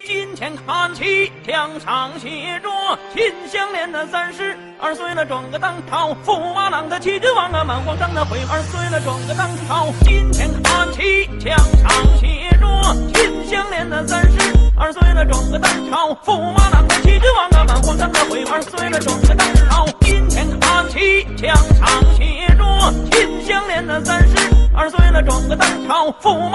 金钱看齐，墙上写着秦香莲的32岁了，转个当朝，驸马郎的齐君王啊，满皇上的回2岁了，转个当朝。金钱看齐，墙上写着秦香莲的32岁了，转个当朝，驸马郎的齐君王啊，满皇上的回2岁了，转个当朝。金钱看齐，墙上写着秦香莲的32岁了，转个当朝，驸